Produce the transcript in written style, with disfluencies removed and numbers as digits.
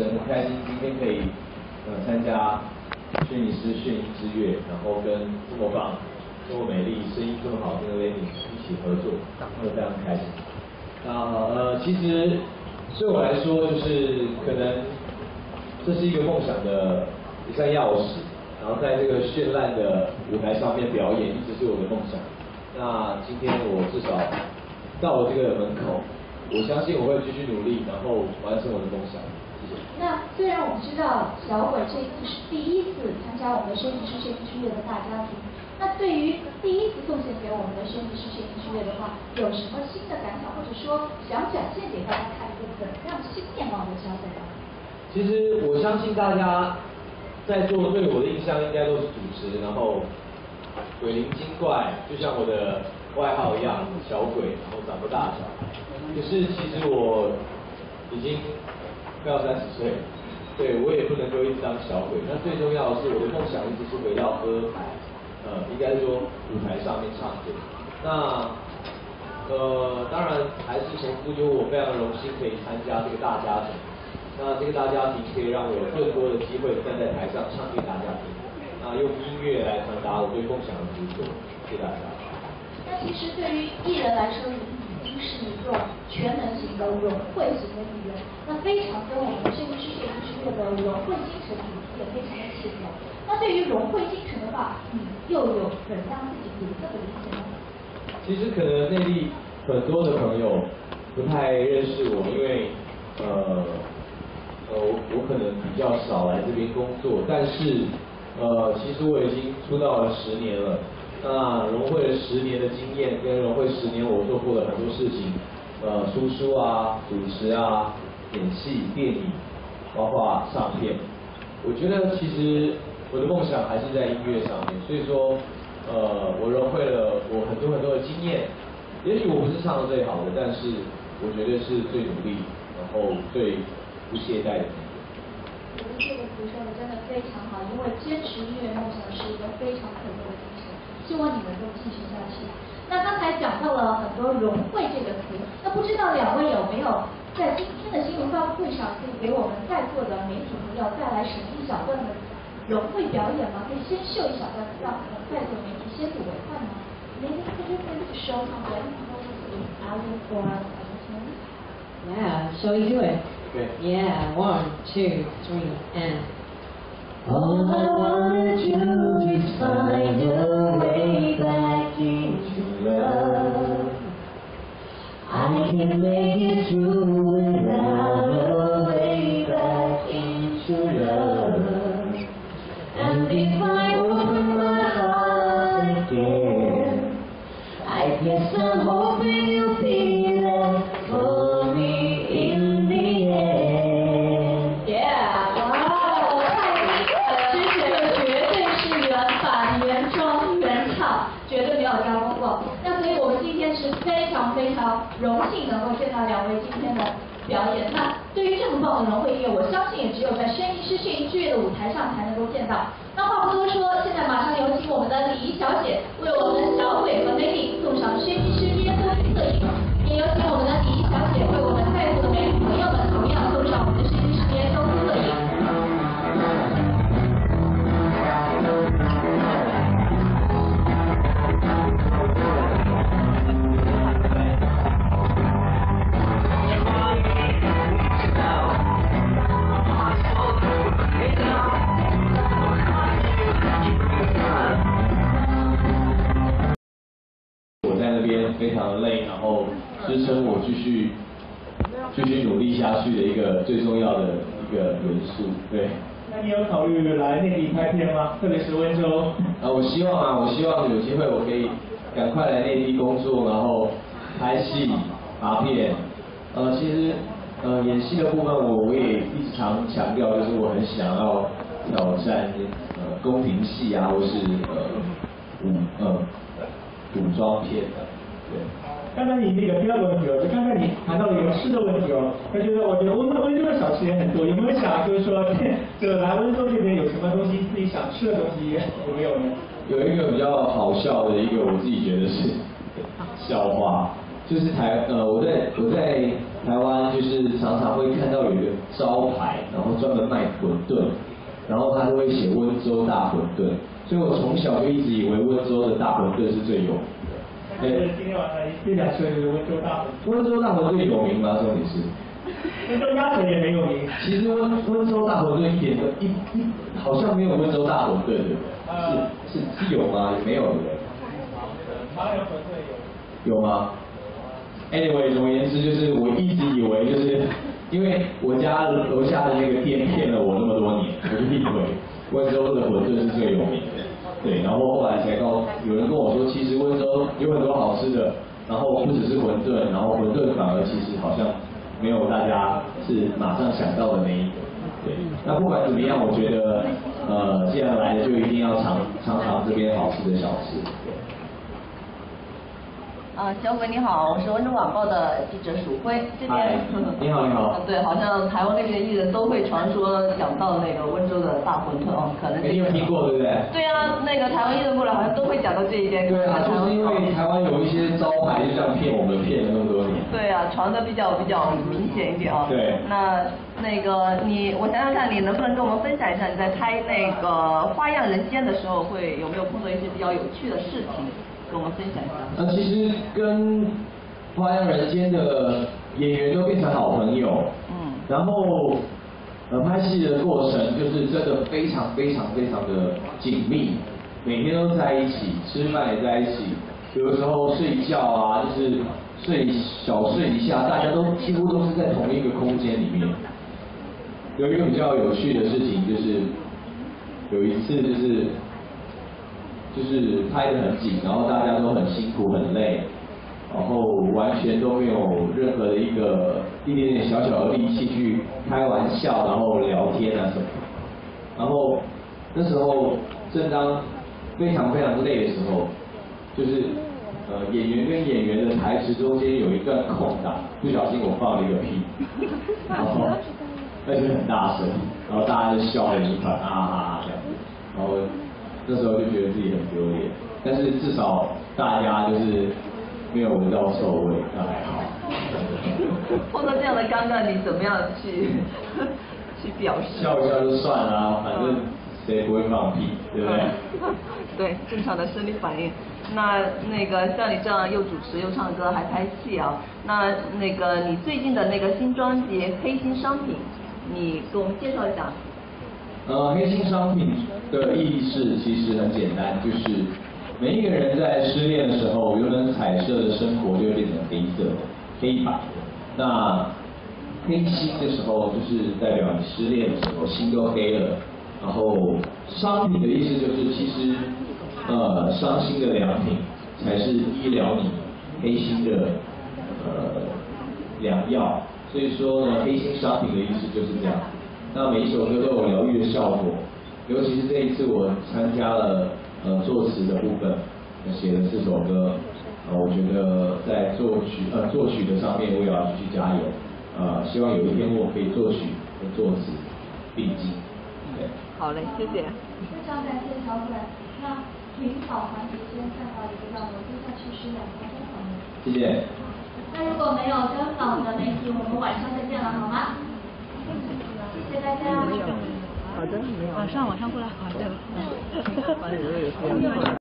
很开心今天可以参加轩尼诗炫音之月，然后跟这么棒、这么美丽、声音这么好听的 Lenny 一起合作，非常开心。那其实对我来说，就是可能这是一个梦想的一扇钥匙，然后在这个绚烂的舞台上面表演，一直是我的梦想。那今天我至少到了这个门口，我相信我会继续努力，然后完成我的梦想。谢谢。 那虽然我们知道小鬼这一次是第一次参加我们的轩尼诗炫音之月的大家庭，那对于第一次奉献给我们的轩尼诗炫音之月的话，有什么新的感想，或者说想展现给大家看一个怎样新面貌的小鬼呢？ 其实我相信大家在座对我的印象应该都是主持，然后鬼灵精怪，就像我的外号一样，小鬼，然后长不大小。可是其实我已经快要30岁，对我也不能够一直当小鬼。那最重要的是，我的梦想一直是回到歌台，应该说舞台上面唱歌。那当然还是重复，就我非常荣幸可以参加这个大家庭。那这个大家庭可以让我有更多的机会站在台上唱给大家听，那用音乐来传达我对梦想的执着。谢谢大家。 那其实对于艺人来说，已经是一个全能型的融汇型的艺人，那非常跟我们轩尼诗炫音之月的融汇精神主题也非常的契合。那对于融汇精神的话，你又有怎样自己独特的理解呢？ 其实可能内地很多的朋友不太认识我，因为我可能比较少来这边工作，但是其实我已经出道了10年了。那融汇了10年的经验，跟融汇10年我做过了很多事情，出书啊、主持啊、演戏、电影，包括唱片。我觉得其实我的梦想还是在音乐上面，所以说我融汇了我很多的经验。也许我不是唱的最好的，但是我觉得是最努力，然后最不懈怠的。 我觉得这个词说的真的非常好，因为坚持音乐梦想是一个非常可贵的精神，希望你能够继续下去。那刚才讲到了很多融汇这个词，那不知道2位有没有在今天的新闻发布会上，可以给我们在座的媒体朋友带来什么一小段的融汇表演吗？可以先秀一小段，让我们在座媒体先睹为快吗？ Maybe could you please show some audio for us? Yeah, shall we do it? Okay. Yeah, 1, 2, 3, and. All I wanna do is find a way back into love. I can make it through without a way back into love. And if I open my heart again, I guess I'm hoping you'll be there for me in the end. Yeah, 哇，太厉害了！这个绝对是原版、原装、原唱，绝对没有加工过。那所以我们今天是非常荣幸能够见到2位今天的表演。那对于这么棒的融汇音乐，我相信也只有在轩尼诗炫音之月的舞台上才能够见到。那话不多说，现在马上有请我们的礼仪小姐为我们小鬼和 Lenny 送上轩尼诗约会摄影，也有请我们的礼仪小姐为我们在座的媒体朋友们同样送上我们的轩尼诗约会摄影。 非常的累，然后支撑我继续努力下去的一个最重要的一个元素。对。 那你有考虑来内地拍片吗？特别是温州。 我希望有机会我可以赶快来内地工作，然后拍戏、拍片。其实演戏的部分我也一直常强调，就是我很想要挑战宫廷戏啊，或是古装片的。对， 刚才你那个第2个问题就刚才你谈到了一个吃的问题我觉得温州的小吃也很多，有没有想就是说来温州这边有什么东西自己想吃的东西有没有呢？ 有一个比较好笑的一个，我自己觉得是笑话，就是我在台湾就是常常会看到有一个招牌，然后专门卖馄饨，然后他都会写温州大馄饨，所以我从小就一直以为温州的大馄饨是最有名的。 今天晚上最想吃的就是温州大馄饨。 温州大馄饨有名吗？重点是？ 温州鸭腿也很有名。 其实温州大馄饨一点都好像没有温州大馄饨，对不对？是有吗？没有对不对？ 麻油馄饨有。 有吗 ？Anyway， 总而言之就是我一直以为就是因为我家楼下的那个店骗了我那么多年，我就以为温州的馄饨是最有名的。对，然后后来才有人跟我说，其实温州有很多好吃的，然后不只是馄饨，然后馄饨反而其实好像没有大家是马上想到的那一个。对，那不管怎么样，我觉得既然来了就一定要尝这边好吃的小吃。 小鬼你好，我是温州晚报的记者蜀辉。这边你好你好。 对，好像台湾那边艺人都会传说讲到那个温州的大馄饨哦，可能你有听过对不对？ 对啊，那个台湾艺人过来好像都会讲到这一点。 对啊，就是因为台湾有一些招牌就这样骗我们骗了那么多年。 对啊，传的比较明显一点啊。 对。 那个我想想看，你能不能跟我们分享一下你在拍那个《花样人间》的时候有没有碰到一些比较有趣的事情？跟我们分享一下。 其实跟《花样人间》的演员都变成好朋友。然后拍戏的过程就是真的非常的紧密，每天都在一起，吃饭也在一起，有的时候睡觉啊，就是小睡一下，大家都几乎都是在同一个空间里面。有一个比较有趣的事情就是有一次就是拍得很紧，然后大家都很辛苦很累，然后完全都没有任何的一点点小的力气去开玩笑，然后聊天啊什么。然后那时候正当非常累的时候，就是演员跟演员的台词中间有一段空档，不小心我放了一个屁，然后而且很大声，然后大家就笑了一团啊这样子，然后那时候就觉得自己很丢脸，但是至少大家就是没有闻到臭味，那还好。 碰到这样的尴尬，你怎么样去表示？ 笑一笑就算了，反正谁不会放屁，对不对？ 对，正常的生理反应。那个像你这样又主持又唱歌还拍戏啊，那个你最近的那个新专辑《黑心商品》，你给我们介绍一下。 黑心商品的意思其实很简单，就是每一个人在失恋的时候，原本彩色的生活就会变成黑色、黑白。那黑心的时候，就是代表你失恋的时候心都黑了。然后商品的意思就是，其实伤心的良品才是医疗你黑心的良药。所以说呢，黑心商品的意思就是这样。那每一首歌都有疗愈的效果，尤其是这一次我参加了作词的部分，写了4首歌，我觉得在作曲的上面我也要继续加油，希望有一天我可以作曲和作词并进。对， 好嘞，谢谢。 非常感谢小鬼。那群访环节先看到一个段落，接下去是2个专访。 谢谢。 那如果没有专访的媒体，我们晚上再见了，好吗？谢谢大家。 好的，没有。 晚上过来，好的。